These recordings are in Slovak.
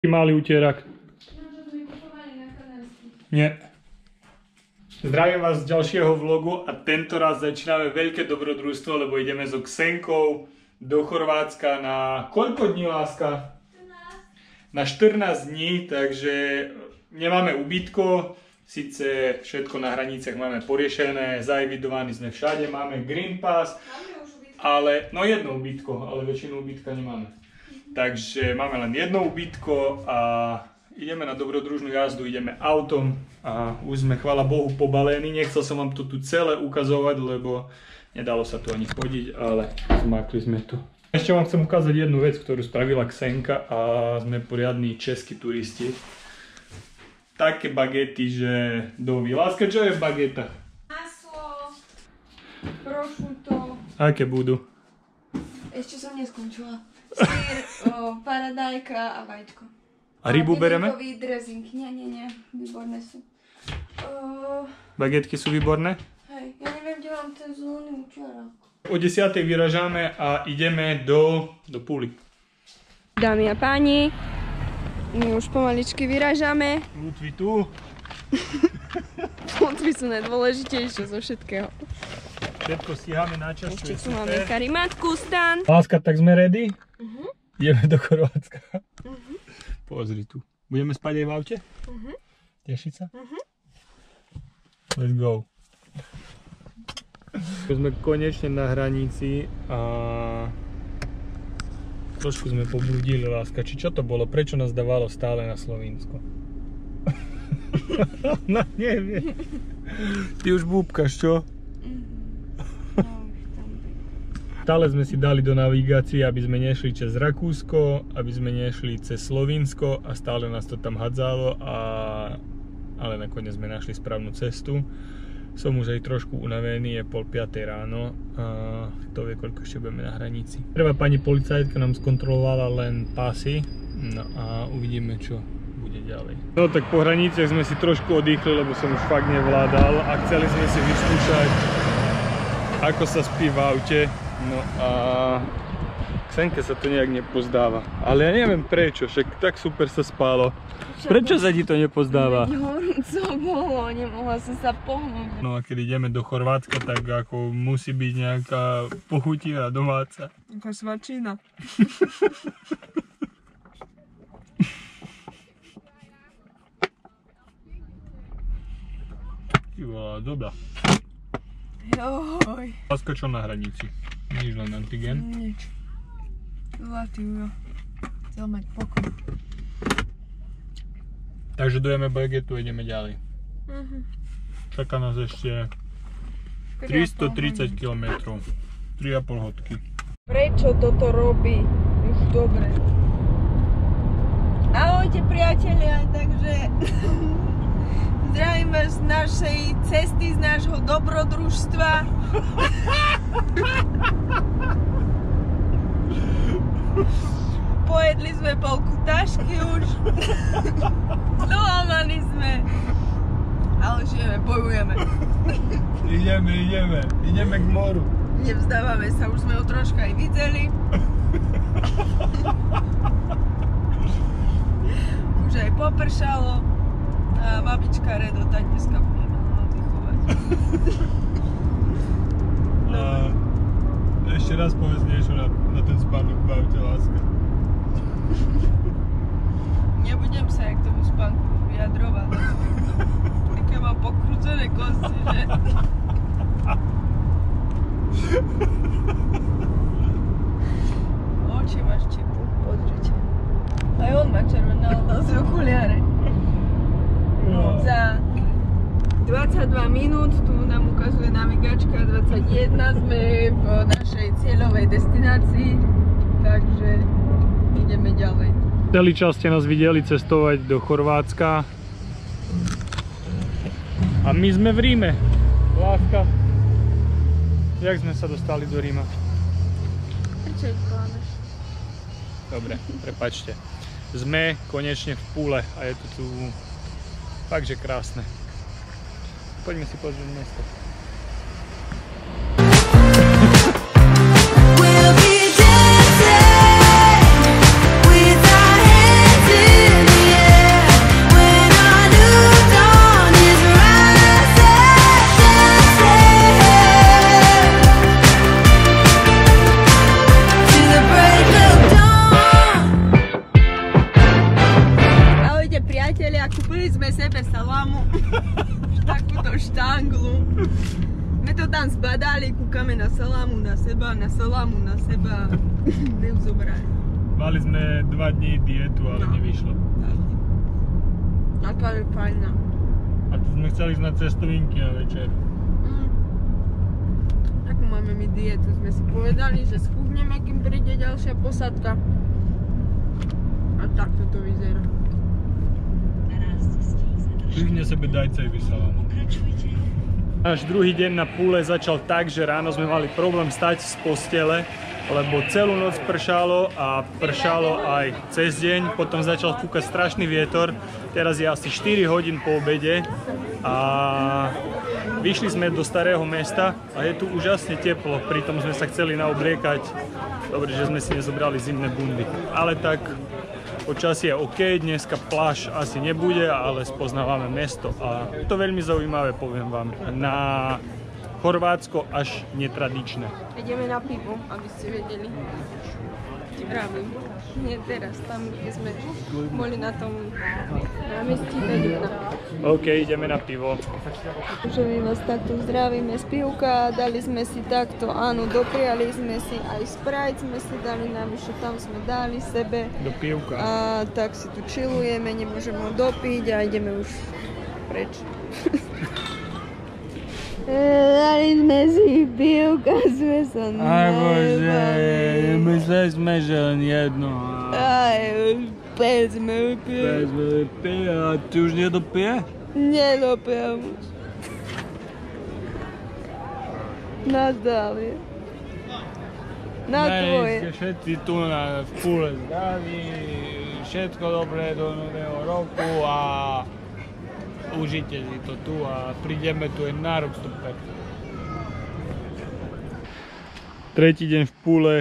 Malý utierak. Nie. Zdravím vás z ďalšieho vlogu a tento raz začíname veľké dobrodružstvo, lebo ideme so Ksenkou do Chorvátska na koľko dní, láska? 14. Na 14 dní, takže nemáme ubytko, síce všetko na hraniciach máme poriešené, zaevidovaní sme všade, máme Green Pass, ale, no jedno ubytko, ale väčšinu ubytka nemáme. Takže máme len jedno ubytko a ideme na dobrodružnú jazdu, ideme autom a už sme, chvála Bohu, pobalení. Nechcel som vám to tu celé ukazovať, lebo nedalo sa tu ani chodiť, ale zmákli sme tu. Ešte vám chcem ukázať jednu vec, ktorú spravila Ksenka a sme poriadni českí turisti. Také bagety, že doví. Láska, čo je bageta? Maslo, prosciutto. Aké budú? Ešte som neskončila. Syr, paradajka a vajíčko. A rybu bereme? Dressing. Nie, výborné sú. Bagetky sú výborné? Hej, ja neviem, kde mám ten zelený učarák. O 10:00 vyražame a ideme do Púly. Dámy a páni, my už pomaličky vyražame. Lutvy tu. Lutvy sú najdôležitejšie zo všetkého. Všetko stíhame na čas. Ešte tu máme karimatku, stan. Láska, tak sme ready? Ideme do Chorvátska. Pozri tu. Budeme spať aj v aute? Tešiť sa? Let's go. Sme konečne na hranici a trošku sme poblúdili, láska. Či čo to bolo? Prečo nás dávalo stále na Slovinsko? No neviem. Ty už búbkaš, čo? Stále sme si dali do navigácie, aby sme nešli cez Rakúsko, aby sme nešli cez Slovinsko a stále nás to tam hadzalo, ale nakoniec sme našli správnu cestu. Som už aj trošku unavený, je 4:30 ráno a kto vie, koľko ešte budeme na hranici. Prvá pani policajtka nám skontrolovala len pasy, no a uvidíme, čo bude ďalej. No tak po hraniciach sme si trošku oddychli, lebo som už fakt nevládal a chceli sme si vyskúšať, ako sa spí v aute. No a Ksenke sa to nejak nepozdáva. Ale ja neviem prečo, však tak super sa spálo. Prečo sa ti to nepozdáva? Horúco bolo, nemohla som sa pohnúť. No a keď ideme do Chorvátska, tak ako musí byť nejaká pochutina domáca. Ako svačina. Dobre. Joj. Láska, čo na hranici? Nič, len antigen? Nič. Zlatý Ujo. Chcel mať pokoj. Takže dojeme bagetu a ideme ďalej. Čaká nás ešte 330 km. 3,5 hodky. Prečo toto robí? Už dobre. Ahojte priatelia, takže zdravím vás z našej cesty, z nášho dobrodružstva. Pojedli sme polku tašky už. Dolámaní sme. Ale žijeme, bojujeme. Ideme k moru. Nevzdávame sa, už sme ho troška aj videli. Už aj popršalo. A babička Redo tak dneska budeme oddychovať. A ešte raz povedz niečo na ten spánok v aute, láska. Nebudem sa jak tomu spánku vyjadrovať. Také mám pokrúcené kosti, že? Oči máš čipu, pozrite. Aj on má červené z okuliare. Za 22 minút, tu nám ukazuje navigačka 21, sme v našej cieľovej destinácii, takže ideme ďalej. Celý čas ste nás videli cestovať do Chorvátska a my sme v Ríme. Láska, jak sme sa dostali do Ríma? Prečo ich klameš? Dobre, prepáčte. Sme konečne v Púle a je to tu fakt, že krásne. Poďme si pozrieť mesto. We'll be dancing with our hands in a kúpili sme sebe salámu. Takúto štanglu. My to tam zbadali, kúkame na salámu na seba, na salámu na seba. Neuzobrali. Mali sme 2 dní dietu, ale nevyšlo. A to je fajná. A tu sme chceli ísť na cestovinky na večer. Takú máme my dietu. Sme si povedali, že schudneme, kým príde ďalšia posadka. A takto to vyzerá. Kľudne sebe dajte aj salámu. Náš druhý deň na Pule začal tak, že ráno sme mali problém stať z postele, lebo celú noc pršalo a pršalo aj cez deň. Potom začal fúkať strašný vietor. Teraz je asi 4 hodín po obede a vyšli sme do starého mesta a je tu úžasne teplo. Pritom sme sa chceli naobliekať. Dobre, že sme si nezobrali zimné bundy. Ale tak počasie je OK, dneska pláž asi nebude, ale spoznávame mesto a to veľmi zaujímavé, poviem vám. Na Chorvátsko až netradičné. Ideme na pivo, aby ste vedeli. Ti vravím. Nie teraz, tam kde sme boli na tom námestí Benina. OK, ideme na pivo. Že my vás takto zdravíme z pivka, dali sme si takto, áno, dopriali sme si aj Sprite, sme si dali navyše, tam sme dali sebe. Do pivka. A tak si tu chillujeme, nemôžeme ho dopiť a ideme už preč. Dali sme si pivka, sme sa Bože, mysleli sme, že len jedno. Aj, pes sme vypili. A ty už nedopije? Nedopijem už. Na zdravie. Na tvoje. Ste všetci tu v Pule zdraví, všetko dobré do nového roku a užite si to tu a prídeme tu aj na rok 100%. Tretí deň v Pule.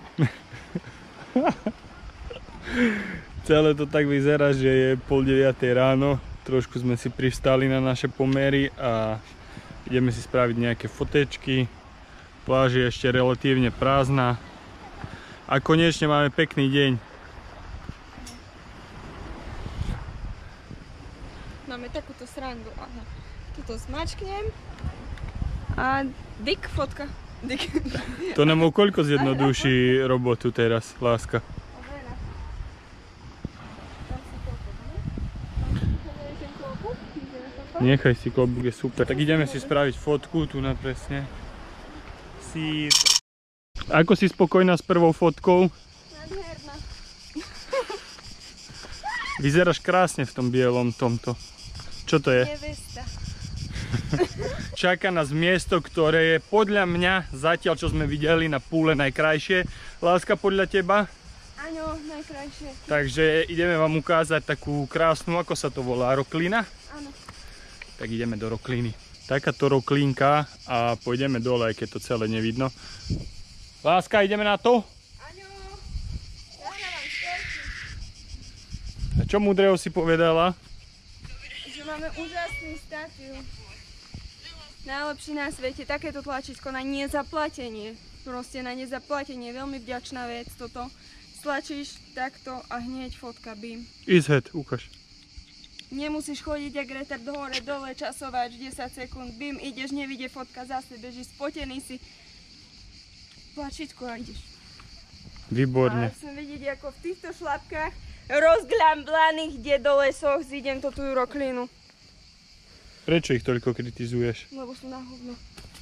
Celé to tak vyzerá, že je 8:30 ráno. Trošku sme si privstali na naše pomery a ideme si spraviť nejaké fotečky. Pláž je ešte relatívne prázdna. A konečne máme pekný deň. Máme takúto srandu. Aha. Tuto smačknem. A dik fotka. Dik. To nám o koľko zjednoduší robotu teraz, láska? Nechaj si, klobúk je super. Tak ideme si spraviť fotku, tu na presne. Ako si spokojná s prvou fotkou? Nádherná. Vyzeráš krásne v tom bielom tomto. Čo to je? Nevesta. Čaká nás miesto, ktoré je podľa mňa zatiaľ, čo sme videli na Pule, najkrajšie. Láska, podľa teba? Áno, najkrajšie. Takže ideme vám ukázať takú krásnu, ako sa to volá, roklina? Áno. Tak ideme do rokliny. Takáto roklínka a pôjdeme dole, aj keď to celé nevidno. Láska, ideme na to? Áno. Ja dávam štorky. A čo múdreho si povedala? Že máme úžasný stativ. Najlepší na svete, takéto tlačítko na nezaplatenie. Proste na nezaplatenie, veľmi vďačná vec toto. Stlačíš takto a hneď fotka bim. Izhead, ukáž. Nemusíš chodiť jak retard hore, dole, časovač, 10 sekúnd, bim, ideš, nevidie fotka, zase bežíš, spotený si. Tlačítko a ideš. Výborne. A chcem vidieť, ako v týchto šlapkách rozglamblaných, kde do lesoch zídem to tú roklinu. Prečo ich toľko kritizuješ? Lebo sú na hovno.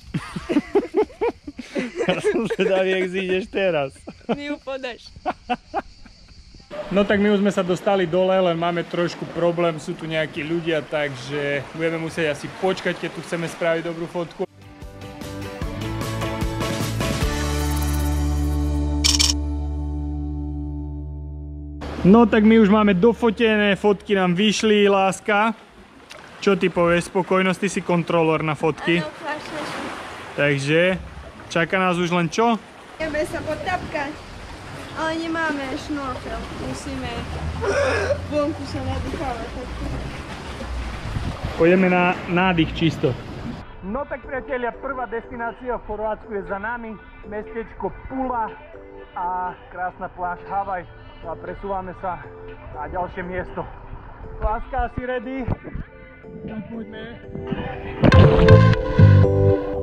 Ja som zvedavý, jak zídeš teraz. Mi ju podáš. No tak my už sme sa dostali dole, len máme trošku problém, sú tu nejakí ľudia, takže budeme musieť asi počkať, keď tu chceme spraviť dobrú fotku. No tak my už máme dofotené, fotky nám vyšli, láska. Čo ty povieš, spokojnosť, ty si kontrolór na fotky. Áno, flašeš. Takže čaká nás už len čo? Ideme sa potapkať. Ale nemáme šnorkel, musíme vonku sa nadýchávať. Pôjdeme na nádych čisto. No tak priatelia, prvá destinácia v Chorvátsku je za nami. Mestečko Pula a krásna pláž Havaj. A presúvame sa na ďalšie miesto. Láska, si ready? Tak poďme.